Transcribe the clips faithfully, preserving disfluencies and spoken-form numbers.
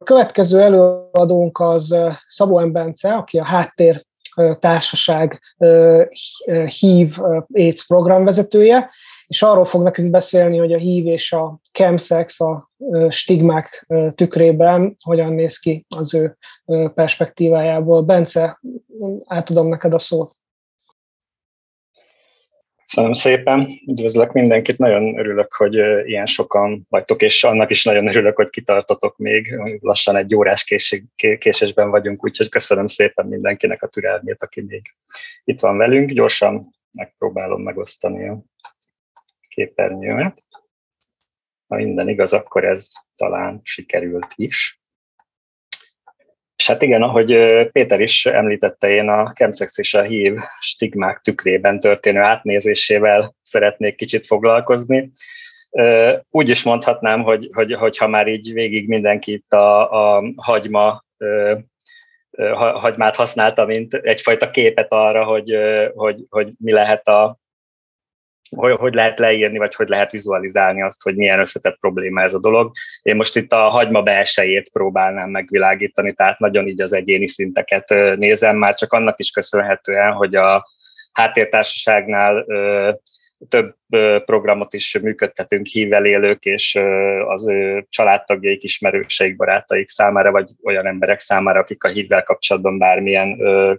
következő előadónk az Szabó M. Bence, aki a Háttér Társaság hív AIDS programvezetője, és arról fog nekünk beszélni, hogy a hív és a chemsex, a stigmák tükrében hogyan néz ki az ő perspektívájából. Bence, átadom neked a szót. Köszönöm szépen, üdvözlök mindenkit, nagyon örülök, hogy ilyen sokan vagytok, és annak is nagyon örülök, hogy kitartotok még, lassan egy órás késésben vagyunk, úgyhogy köszönöm szépen mindenkinek a türelmét, aki még itt van velünk. Gyorsan megpróbálom megosztani a képernyőmet. Ha minden igaz, akkor ez talán sikerült is. És hát igen, ahogy Péter is említette, én a chemsex és a hív stigmák tükrében történő átnézésével szeretnék kicsit foglalkozni. Úgy is mondhatnám, hogy, hogy, hogy ha már így végig mindenki itt a, a hagyma, hagymát használta, mint egyfajta képet arra, hogy, hogy, hogy mi lehet a Hogy, hogy lehet leírni, vagy hogy lehet vizualizálni azt, hogy milyen összetett probléma ez a dolog. Én most itt a hagyma belsejét próbálnám megvilágítani, tehát nagyon így az egyéni szinteket nézem, már csak annak is köszönhetően, hogy a Háttértársaságnál több programot is működtetünk hívvel élők, és az ő családtagjaik, ismerőseik, barátaik számára, vagy olyan emberek számára, akik a hívvel kapcsolatban bármilyen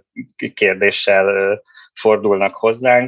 kérdéssel fordulnak hozzánk.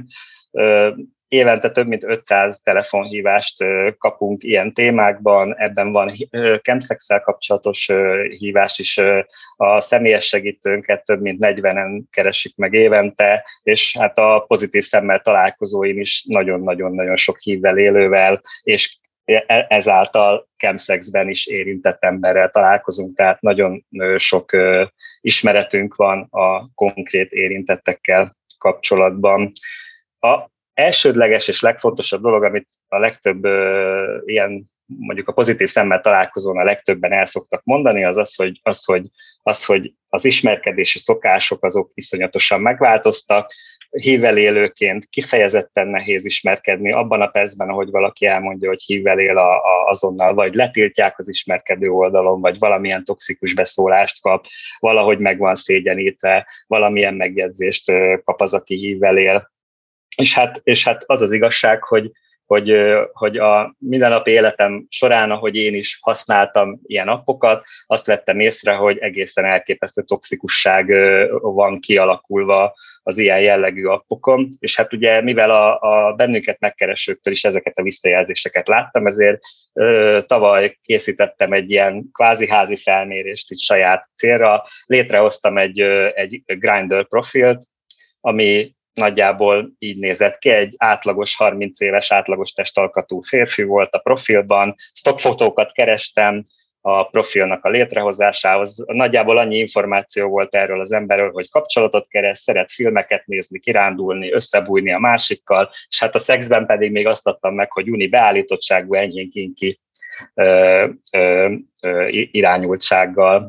Évente több mint ötszáz telefonhívást kapunk ilyen témákban, ebben van chemsex-szel kapcsolatos hívás is, a személyes segítőnket több mint negyvenen keresik meg évente, és hát a pozitív szemmel találkozóim is nagyon-nagyon-nagyon sok hívvel élővel, és ezáltal chemsexben is érintett emberrel találkozunk, tehát nagyon sok ismeretünk van a konkrét érintettekkel kapcsolatban. A elsődleges és legfontosabb dolog, amit a legtöbb uh, ilyen, mondjuk a pozitív szemmel találkozón a legtöbben el szoktak mondani, az az, hogy az, hogy, az, hogy az ismerkedési szokások azok iszonyatosan megváltoztak. Hívvel élőként kifejezetten nehéz ismerkedni, abban a percben, ahogy valaki elmondja, hogy hívvel él a, a, azonnal, vagy letiltják az ismerkedő oldalon, vagy valamilyen toxikus beszólást kap, valahogy meg van szégyenítve, valamilyen megjegyzést uh, kap az, aki hívvel él. És hát, és hát az az igazság, hogy, hogy, hogy a mindennapi életem során, ahogy én is használtam ilyen appokat, azt vettem észre, hogy egészen elképesztő toxikusság van kialakulva az ilyen jellegű appokon, és hát ugye mivel a, a bennünket megkeresőktől is ezeket a visszajelzéseket láttam, ezért ö, tavaly készítettem egy ilyen kvázi házi felmérést itt saját célra, létrehoztam egy, egy Grindr profilt, ami nagyjából így nézett ki, egy átlagos harminc éves átlagos testalkatú férfi volt a profilban, stockfotókat kerestem a profilnak a létrehozásához, nagyjából annyi információ volt erről az emberről, hogy kapcsolatot keres, szeret filmeket nézni, kirándulni, összebújni a másikkal, és hát a szexben pedig még azt adtam meg, hogy uni beállítottságú, enyhén kinki ö, ö, ö, irányultsággal.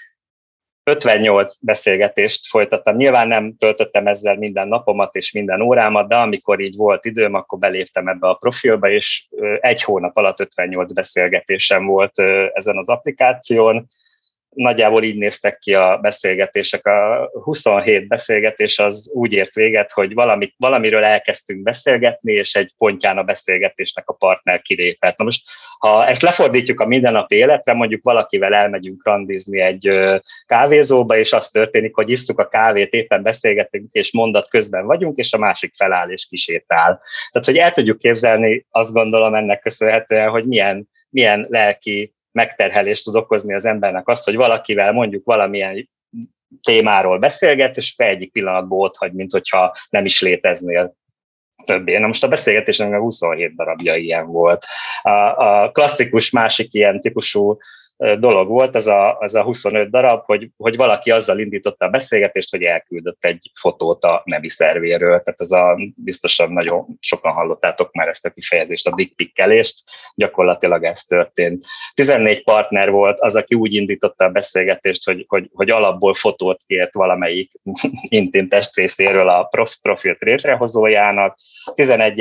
ötvennyolc beszélgetést folytattam. Nyilván nem töltöttem ezzel minden napomat és minden órámat, de amikor így volt időm, akkor beléptem ebbe a profilba, és egy hónap alatt ötvennyolc beszélgetésem volt ezen az applikáción. Nagyjából így néztek ki a beszélgetések. A huszonhét beszélgetés az úgy ért véget, hogy valamit, valamiről elkezdtünk beszélgetni, és egy pontján a beszélgetésnek a partner kilépett. Na most, ha ezt lefordítjuk a mindennapi életre, mondjuk valakivel elmegyünk randizni egy kávézóba, és az történik, hogy isztuk a kávét, éppen beszélgetünk, és mondat közben vagyunk, és a másik feláll és kisétál. Tehát, hogy el tudjuk képzelni, azt gondolom ennek köszönhetően, hogy milyen, milyen lelki megterhelést tud okozni az embernek az, hogy valakivel mondjuk valamilyen témáról beszélget, és egyik pillanatból otthagy, mint hogyha nem is léteznél többé. Na most a beszélgetésnek a huszonhét darabja ilyen volt. A, a klasszikus másik ilyen típusú dolog volt, az a, az a huszonöt darab, hogy, hogy valaki azzal indította a beszélgetést, hogy elküldött egy fotót a nemi szervéről. Tehát ez a, biztosan nagyon sokan hallottátok már ezt a kifejezést, a dickpickelést, gyakorlatilag ez történt. tizennégy partner volt az, aki úgy indította a beszélgetést, hogy, hogy, hogy alapból fotót kért valamelyik intim testrészéről a prof, profilt létrehozójának. tizenegyen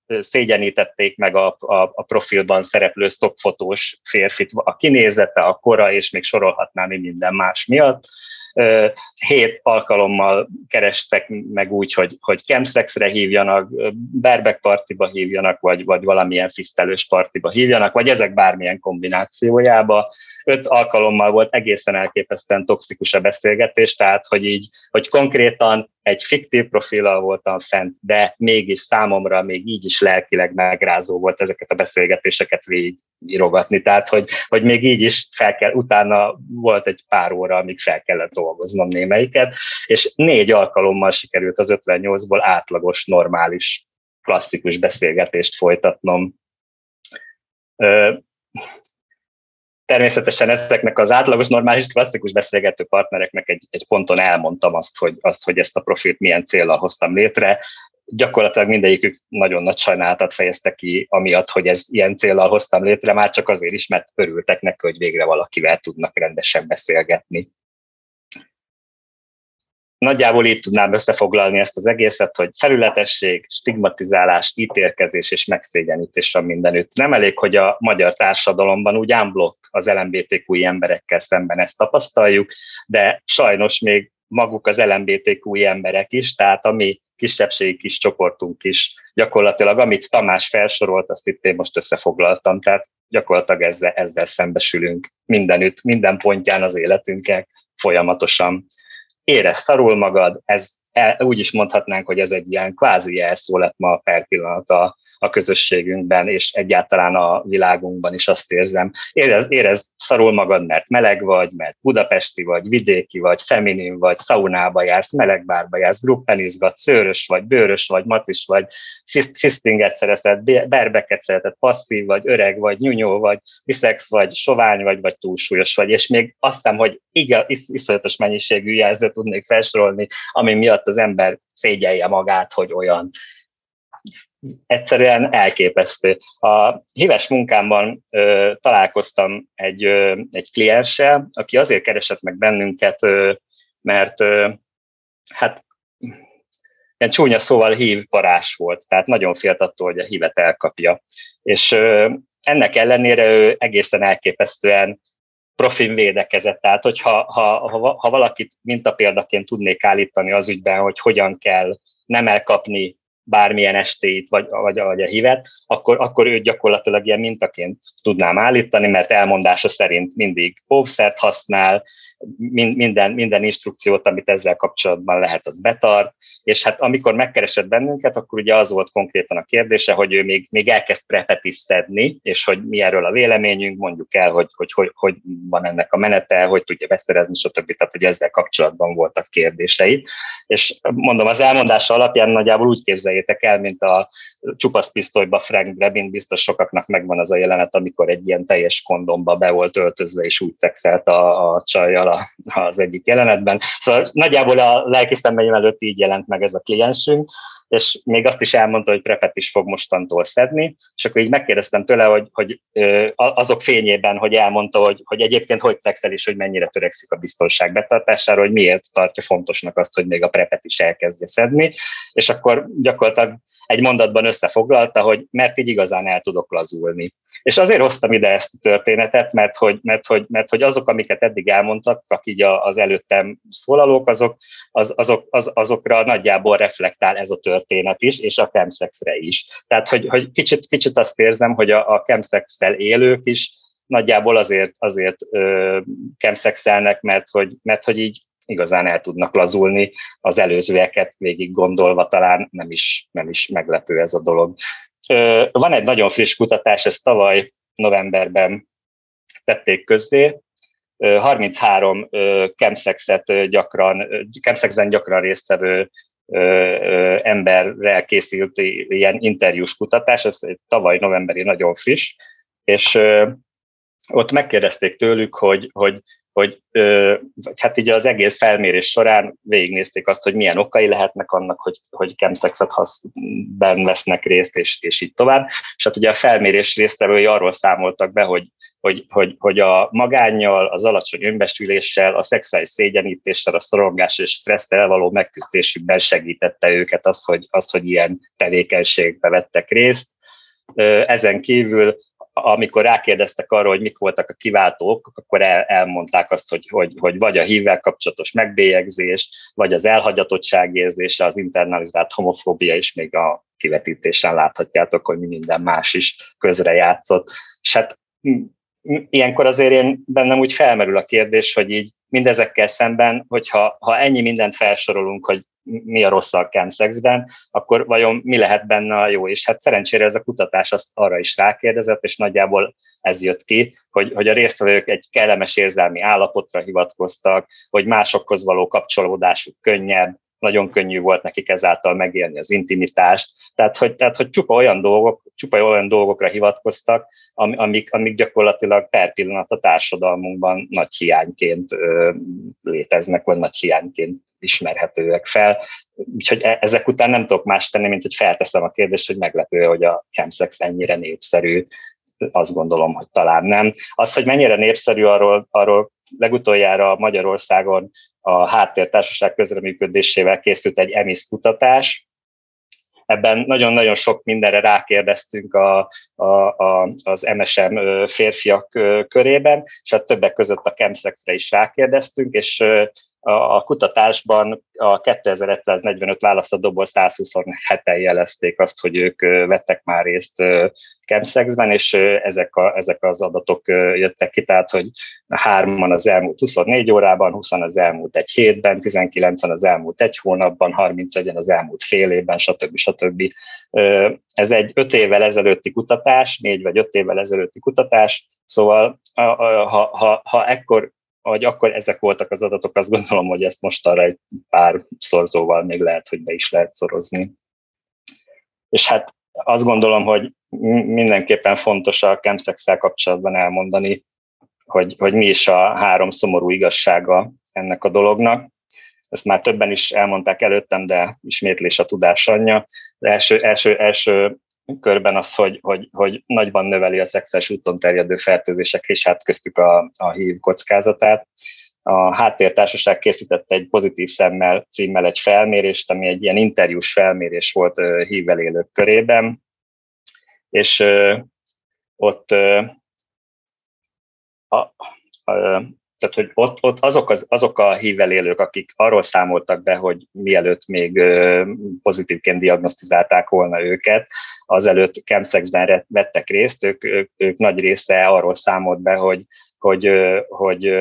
szégyenítették meg a, a, a profilban szereplő stockfotós férfit, a kinézete, a kora, és még sorolhatnám minden más miatt. Hét alkalommal kerestek meg úgy, hogy, hogy chemsexre hívjanak, bareback partiba hívjanak, vagy, vagy valamilyen fisztelős partiba hívjanak, vagy ezek bármilyen kombinációjába. Öt alkalommal volt egészen elképesztően toxikus a beszélgetés, tehát hogy így, hogy konkrétan egy fiktív profillal voltam fent, de mégis számomra még így is lelkileg megrázó volt ezeket a beszélgetéseket végigírogatni. Tehát, hogy, hogy még így is fel kell, utána volt egy pár óra, amíg fel kellett dolgoznom némelyiket, és négy alkalommal sikerült az ötvennyolcból átlagos, normális, klasszikus beszélgetést folytatnom. Természetesen ezeknek az átlagos, normális, klasszikus beszélgető partnereknek egy, egy ponton elmondtam azt hogy, azt, hogy ezt a profilt milyen céllal hoztam létre. Gyakorlatilag mindegyikük nagyon nagy sajnálatot fejezte ki, amiatt, hogy ez ilyen céllal hoztam létre, már csak azért is, mert örültek neki, hogy végre valakivel tudnak rendesen beszélgetni. Nagyjából így tudnám összefoglalni ezt az egészet, hogy felületesség, stigmatizálás, ítélkezés és megszégyenítés van mindenütt. Nem elég, hogy a magyar társadalomban úgy unblock az el em bé té kú i emberekkel szemben ezt tapasztaljuk, de sajnos még maguk az el em bé té kú i emberek is, tehát a mi kisebbségi kis csoportunk is gyakorlatilag, amit Tamás felsorolt, azt itt én most összefoglaltam, tehát gyakorlatilag ezzel, ezzel szembesülünk mindenütt, minden pontján az életünkkel folyamatosan. Érezd szarul magad, ez, úgy is mondhatnánk, hogy ez egy ilyen kvázi jelszó lett ma per pillanat a, a közösségünkben, és egyáltalán a világunkban is azt érzem. Érezd, érezd szarul magad, mert meleg vagy, mert budapesti vagy, vidéki vagy, feminin vagy, szaunába jársz, melegbárba jársz, gruppenizgat, szőrös vagy, bőrös vagy, macis vagy, fistinget szereted, berbeket szereted, passzív vagy, öreg vagy, nyúnyó vagy, biszex vagy, sovány vagy, vagy túlsúlyos vagy, és még azt hiszem, hogy igaz, iszonyatos mennyiségű jelzőt tudnék felsorolni, ami miatt az ember szégyelje magát, hogy olyan. Egyszerűen elképesztő. A híves munkámban ö, találkoztam egy, ö, egy klienssel, aki azért keresett meg bennünket, ö, mert ö, hát ilyen csúnya szóval hív parás volt, tehát nagyon félt attól, hogy a hívet elkapja. És ö, ennek ellenére ő egészen elképesztően profin védekezett, tehát hogyha ha, ha, ha valakit mintapéldaként tudnék állítani az ügyben, hogy hogyan kell nem elkapni bármilyen estéit, vagy, vagy, vagy a hívet, akkor, akkor őt gyakorlatilag ilyen mintaként tudnám állítani, mert elmondása szerint mindig óvszert használ, minden, minden instrukciót, amit ezzel kapcsolatban lehet, az betart, és hát amikor megkeresett bennünket, akkor ugye az volt konkrétan a kérdése, hogy ő még, még elkezd prepet is szedni, és hogy mi erről a véleményünk, mondjuk el, hogy hogy, hogy, hogy van ennek a menete, hogy tudja beszerezni, stb. Tehát, hogy ezzel kapcsolatban voltak kérdései. És mondom, az elmondása alapján nagyjából úgy képzeljétek el, mint a csupasz pisztolyba Frank Drebin, biztos sokaknak megvan az a jelenet, amikor egy ilyen teljes kondomba be volt öltözve, és úgy szexelt a, a csajjal az egyik jelenetben. Szóval nagyjából a lelki szemeim előtt így jelent meg ez a kliensünk, és még azt is elmondta, hogy prepet is fog mostantól szedni, és akkor így megkérdeztem tőle, hogy, hogy azok fényében, hogy elmondta, hogy, hogy egyébként hogy szexel és hogy mennyire törekszik a biztonság betartására, hogy miért tartja fontosnak azt, hogy még a prepet is elkezdje szedni, és akkor gyakorlatilag egy mondatban összefoglalta, hogy mert így igazán el tudok lazulni. És azért hoztam ide ezt a történetet, mert hogy, mert hogy, mert hogy azok, amiket eddig elmondtak, így az előttem szólalók, azok, az, azok, az, azokra nagyjából reflektál ez a történet is, és a chemsexre is. Tehát, hogy, hogy kicsit, kicsit azt érzem, hogy a, a chemsextel élők is nagyjából azért, azért ö, chemsexelnek, mert hogy, mert hogy így igazán el tudnak lazulni, az előzőeket végig gondolva talán nem is, nem is meglepő ez a dolog. Van egy nagyon friss kutatás, ezt tavaly novemberben tették közzé, harminchárom chemsexet gyakran, chemsexben gyakran résztvevő emberrel készült ilyen interjús kutatás, ez tavaly novemberi nagyon friss, és ott megkérdezték tőlük, hogy, hogy, hogy hát így az egész felmérés során végignézték azt, hogy milyen okai lehetnek annak, hogy, hogy chemsexben vesznek részt, és, és így tovább. És hát ugye a felmérés résztvevői arról számoltak be, hogy hogy, hogy, hogy a magánnyal, az alacsony önbecsüléssel, a szexuális szégyenítéssel, a szorongással és stresszel való megküzdésükben segítette őket az, hogy, az, hogy ilyen tevékenységbe vettek részt. Ezen kívül, amikor rákérdeztek arra, hogy mik voltak a kiváltók, akkor el, elmondták azt, hogy, hogy, hogy vagy a hívvel kapcsolatos megbélyegzés, vagy az elhagyatottság érzése, az internalizált homofóbia, és még a kivetítésen láthatjátok, hogy minden más is közrejátszott. És hát ilyenkor azért én bennem úgy felmerül a kérdés, hogy így mindezekkel szemben, hogyha ha ennyi mindent felsorolunk, hogy mi a rossz a chemsexben, akkor vajon mi lehet benne a jó? És hát szerencsére ez a kutatás azt arra is rákérdezett, és nagyjából ez jött ki, hogy, hogy a résztvevők egy kellemes érzelmi állapotra hivatkoztak, hogy másokhoz való kapcsolódásuk könnyebb, nagyon könnyű volt nekik ezáltal megélni az intimitást, tehát hogy, tehát, hogy csupa, olyan dolgok, csupa olyan dolgokra hivatkoztak, amik, amik gyakorlatilag per pillanat a társadalmunkban nagy hiányként ö, léteznek, vagy nagy hiányként ismerhetőek fel. Úgyhogy ezek után nem tudok más tenni, mint hogy felteszem a kérdést, hogy meglepő, hogy a chemsex ennyire népszerű. Azt gondolom, hogy talán nem. Az, hogy mennyire népszerű, arról, arról legutoljára Magyarországon a Háttértársaság közreműködésével készült egy EMIS kutatás. Ebben nagyon-nagyon sok mindenre rákérdeztünk a, a, a, az em es em férfiak körében, és hát többek között a chemsexre is rákérdeztünk, és a kutatásban a kétezer-száznegyvenöt válaszadóból száz huszonheten jelezték azt, hogy ők vettek már részt chemsexben, és ezek, a, ezek az adatok jöttek ki, tehát hogy hárman az elmúlt huszonnégy órában, húszan az elmúlt egy hétben, tizenkilencen az elmúlt egy hónapban, harmincegyen az elmúlt fél évben, stb. stb. Ez egy öt évvel ezelőtti kutatás, négy vagy öt évvel ezelőtti kutatás, szóval ha, ha, ha ekkor vagy akkor ezek voltak az adatok, azt gondolom, hogy ezt mostanra egy pár szorzóval még lehet, hogy be is lehet szorozni. És hát azt gondolom, hogy mindenképpen fontos a chemsexsel kapcsolatban elmondani, hogy, hogy mi is a három szomorú igazsága ennek a dolognak. Ezt már többen is elmondták előttem, de ismétlés a tudás anyja. Az első, első, első körben az, hogy, hogy, hogy nagyban növeli a szexuális úton terjedő fertőzések, és hát köztük a, a hív kockázatát. A Háttértársaság készített egy Pozitív szemmel címmel egy felmérést, ami egy ilyen interjús felmérés volt hívvel élők körében, és ott a, a, tehát, hogy ott, ott azok, az, azok a hívvel élők, akik arról számoltak be, hogy mielőtt még pozitívként diagnosztizálták volna őket, azelőtt chemsexben vettek részt, ők, ők, ők nagy része arról számolt be, hogy, hogy, hogy,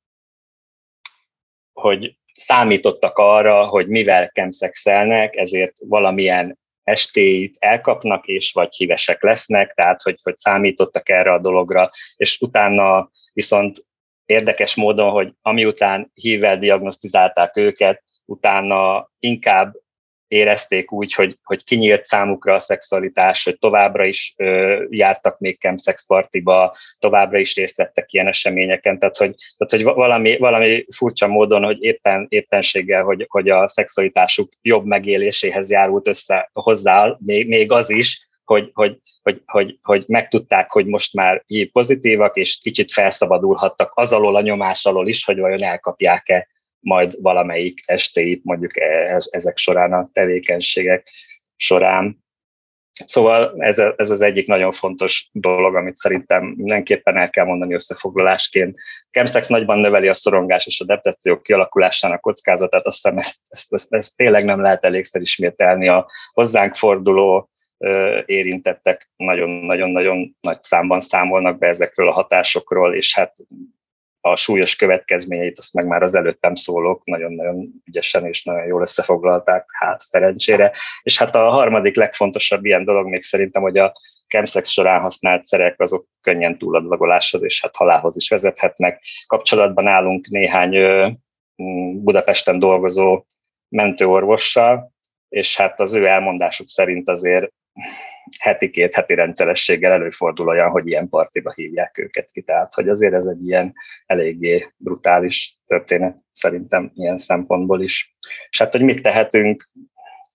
hogy számítottak arra, hogy mivel chemsexelnek, ezért valamilyen estéit elkapnak, és vagy hívesek lesznek, tehát hogy, hogy számítottak erre a dologra, és utána viszont érdekes módon, hogy amiután hívvel diagnosztizálták őket, utána inkább érezték úgy, hogy, hogy kinyílt számukra a szexualitás, hogy továbbra is ö, jártak még chemsex partiba, továbbra is részt vettek ilyen eseményeken, tehát hogy, tehát, hogy valami, valami furcsa módon, hogy éppen, éppenséggel, hogy, hogy a szexualitásuk jobb megéléséhez járult össze hozzá, még, még az is, hogy, hogy, hogy, hogy, hogy megtudták, hogy most már hív pozitívak, és kicsit felszabadulhattak az alól a nyomás alól is, hogy vajon elkapják-e majd valamelyik estéit, mondjuk ezek során, a tevékenységek során. Szóval ez, ez az egyik nagyon fontos dolog, amit szerintem mindenképpen el kell mondani összefoglalásként. Chemsex nagyban növeli a szorongás és a depresszió kialakulásának kockázatát, azt hiszem ezt, ezt, ezt, ezt tényleg nem lehet elégszer ismételni. A hozzánk forduló érintettek nagyon-nagyon-nagyon nagy számban számolnak be ezekről a hatásokról, és hát a súlyos következményeit, azt meg már az előttem szólók nagyon-nagyon ügyesen és nagyon jól összefoglalták, hát szerencsére. És hát a harmadik legfontosabb ilyen dolog még szerintem, hogy a chemsex során használt szerek azok könnyen túladagoláshoz és hát halálhoz is vezethetnek. Kapcsolatban állunk néhány Budapesten dolgozó mentőorvossal, és hát az ő elmondásuk szerint azért heti két heti rendszerességgel előfordul olyan, hogy ilyen partiba hívják őket ki. Tehát, hogy azért ez egy ilyen eléggé brutális történet szerintem ilyen szempontból is. És hát, hogy mit tehetünk,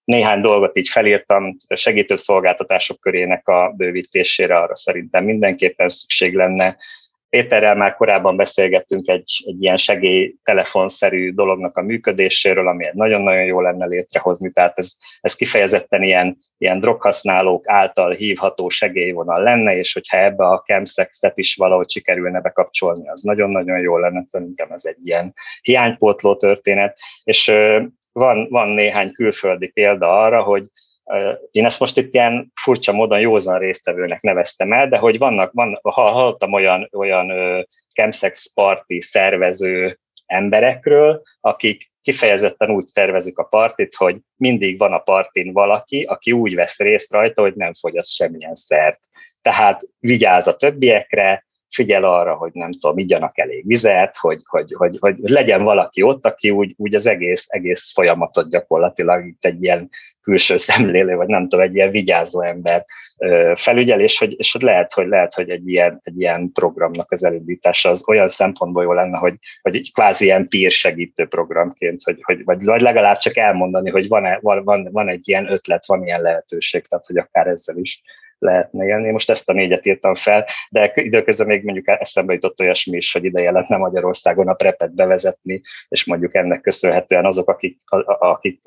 néhány dolgot így felírtam, a segítő szolgáltatások körének a bővítésére arra szerintem mindenképpen szükség lenne. Péterrel már korábban beszélgettünk egy, egy ilyen segélytelefonszerű dolognak a működéséről, ami nagyon-nagyon jó lenne létrehozni, tehát ez, ez kifejezetten ilyen, ilyen droghasználók által hívható segélyvonal lenne, és hogyha ebbe a chemsexet is valahogy sikerülne bekapcsolni, az nagyon-nagyon jó lenne, szerintem ez egy ilyen hiánypótló történet, és van, van néhány külföldi példa arra, hogy én ezt most itt ilyen furcsa módon józan résztvevőnek neveztem el, de hogy vannak, van, hallottam olyan, olyan chemsex parti szervező emberekről, akik kifejezetten úgy szervezik a partit, hogy mindig van a partin valaki, aki úgy vesz részt rajta, hogy nem fogyaszt semmilyen szert. Tehát vigyáz a többiekre, figyel arra, hogy nem tudom, igyanak elég vizet, hogy, hogy, hogy, hogy legyen valaki ott, aki úgy, úgy az egész, egész folyamatot gyakorlatilag itt egy ilyen külső szemlélő, vagy nem tudom, egy ilyen vigyázó ember felügyel, és hogy, és hogy lehet, hogy lehet, hogy egy ilyen, egy ilyen programnak az elindítása az olyan szempontból jó lenne, hogy, hogy egy kvázi ilyen peer segítő programként, hogy, hogy, vagy legalább csak elmondani, hogy van, van, van, van egy ilyen ötlet, van ilyen lehetőség, tehát hogy akár ezzel is lehetne élni. Most ezt a négyet írtam fel, de időközben még mondjuk eszembe jutott olyasmi is, hogy ideje lenne Magyarországon a prepet bevezetni, és mondjuk ennek köszönhetően azok, akik, akik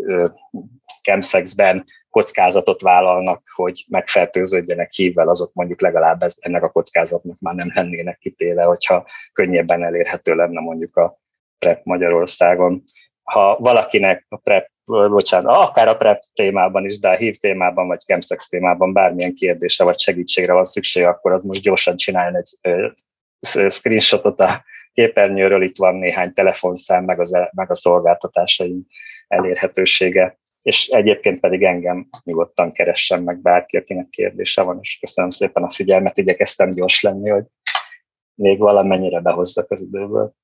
chemsexben kockázatot vállalnak, hogy megfertőződjenek hívvel, azok mondjuk legalább ez, ennek a kockázatnak már nem lennének kitéve, hogyha könnyebben elérhető lenne mondjuk a prep Magyarországon. Ha valakinek a prep, bocsánat, akár a prep témában is, de a hív témában, vagy chemsex témában bármilyen kérdése vagy segítségre van szüksége, akkor az most gyorsan csinálni egy ö, screenshotot a képernyőről, itt van néhány telefonszám, meg, az, meg a szolgáltatásaink elérhetősége. És egyébként pedig engem nyugodtan keressen meg bárki, akinek kérdése van, és köszönöm szépen a figyelmet, igyekeztem gyors lenni, hogy még valamennyire behozzak az időből.